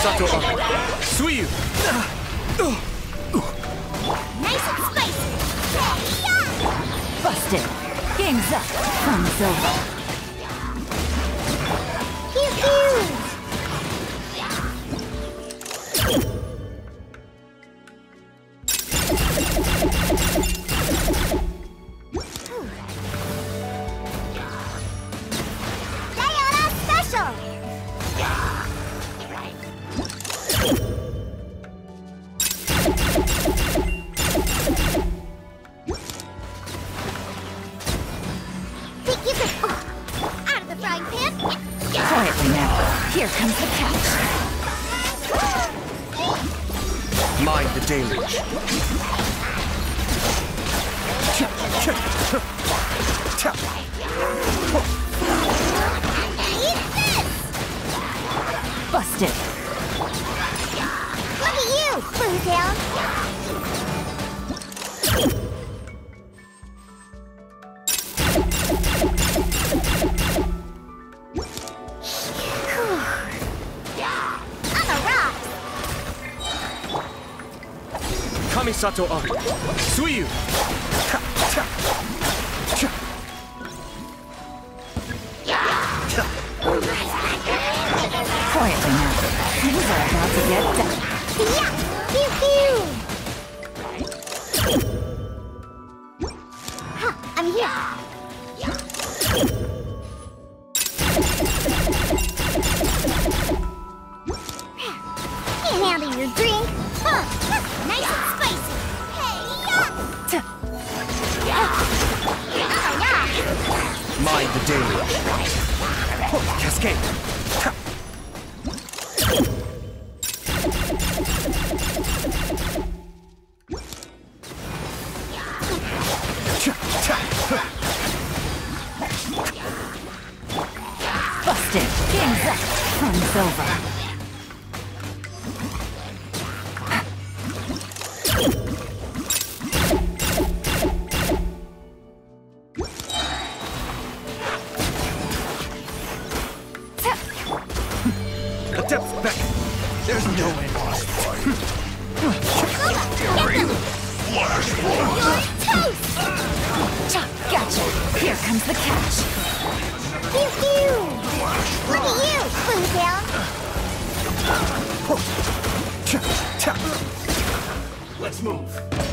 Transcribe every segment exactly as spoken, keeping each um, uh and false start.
Kamisato up. Suiyu. Nice and spicy. Busted. Game's up. Fun's over. Pew pew. Sayonara special. Think you could oh, out of the frying pan? Quietly now. Here comes the catch. Mind the deluge. Eat this! Busted. Look at you, Blue Down. On the rocks. Kamisato up. Suiyu. Quietly now. Things are about to get done. Yeah! Pew pew! Huh, I'm here. Can't handle your drink. Huh, nice and spicy. Hey, yeah! Oh, yeah! Mind the deluge. Cascade. Busted. Game's up. Fun's over. The depth's back. There's no end. Gotcha. Here comes the catch. Pew pew! Look at you, Blue Down. Let's move.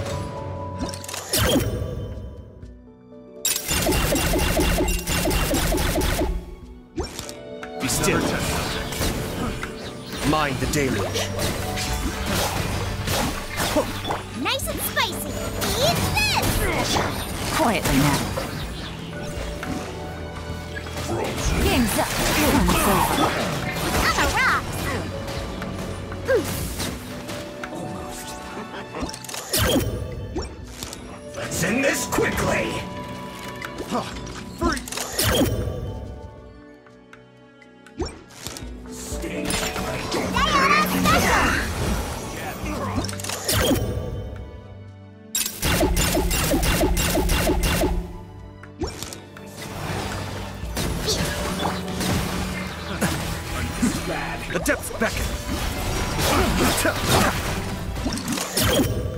Be still. Mind the deluge. Nice and spicy. Eat this! Quietly now. Game's up. Fun's over. On the rocks. Let's end this quickly. Free. Sting. Sayonara special! The depths beckon.